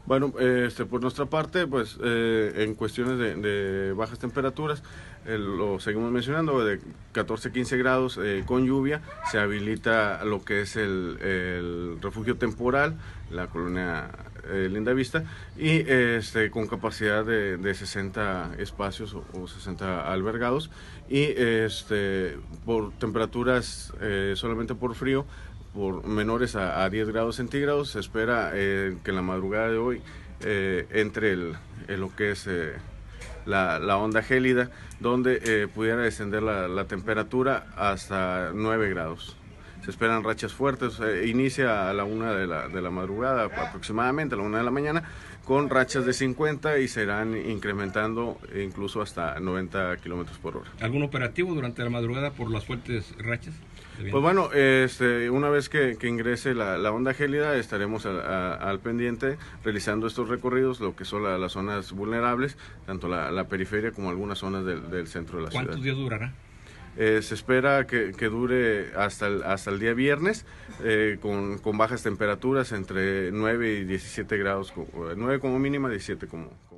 Bueno, por nuestra parte, pues en cuestiones de bajas temperaturas, lo seguimos mencionando, de 14-15 grados con lluvia, se habilita lo que es el refugio temporal, la colonia Lindavista, y con capacidad de 60 espacios o 60 albergados, y por temperaturas solamente por frío, por menores a 10 grados centígrados. Se espera que en la madrugada de hoy entre lo que es la onda gélida, donde pudiera descender la temperatura hasta 9 grados. Se esperan rachas fuertes, inicia a la 1 de la madrugada, aproximadamente a la 1 de la mañana, con rachas de 50 y se irán incrementando incluso hasta 90 kilómetros por hora. ¿Algún operativo durante la madrugada por las fuertes rachas? Pues bueno, una vez que ingrese la onda gélida, estaremos al pendiente realizando estos recorridos, lo que son las zonas vulnerables, tanto la periferia como algunas zonas del centro de la ciudad. ¿Cuántos días durará? Se espera que dure hasta el día viernes, con bajas temperaturas entre 9 y 17 grados, 9 como mínima, 17 como